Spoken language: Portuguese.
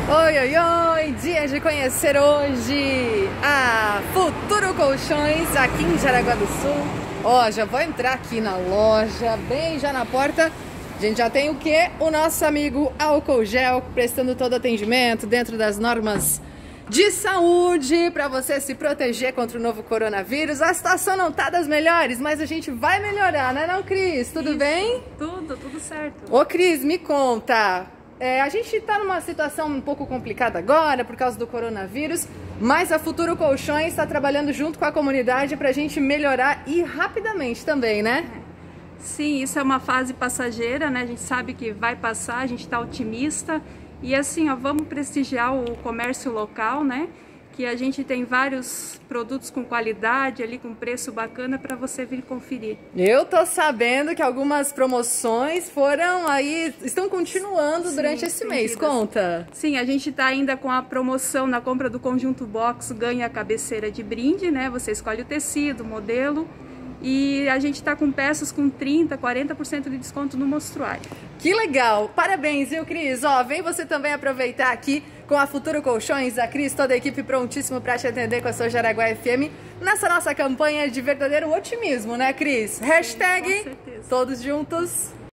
Oi, oi, oi! Dia de conhecer hoje a Futuro Colchões aqui em Jaraguá do Sul. Ó, já vou entrar aqui na loja, bem já na porta. A gente já tem o quê? O nosso amigo álcool gel prestando todo atendimento dentro das normas de saúde para você se proteger contra o novo coronavírus. A situação não tá das melhores, mas a gente vai melhorar, né não, Cris? Tudo Isso, bem? tudo certo. Ô, Cris, me conta. A gente está numa situação um pouco complicada agora por causa do coronavírus, mas a Futuro Colchões está trabalhando junto com a comunidade para a gente melhorar e rapidamente também, né? Sim, isso é uma fase passageira, né? A gente sabe que vai passar, a gente está otimista e assim, ó, vamos prestigiar o comércio local, né? Que a gente tem vários produtos com qualidade ali, com preço bacana para você vir conferir. Eu tô sabendo que algumas promoções foram aí, estão continuando durante esse mês. Conta. Sim, a gente tá ainda com a promoção na compra do conjunto box, ganha a cabeceira de brinde, né? Você escolhe o tecido, o modelo. E a gente tá com peças com 30%, 40% de desconto no mostruário. Que legal! Parabéns, viu, Cris? Ó, vem você também aproveitar aqui com a Futuro Colchões, a Cris, toda a equipe prontíssimo para te atender com a sua Jaraguá FM nessa nossa campanha de verdadeiro otimismo, né, Cris? Hashtag com certeza. Todos Juntos.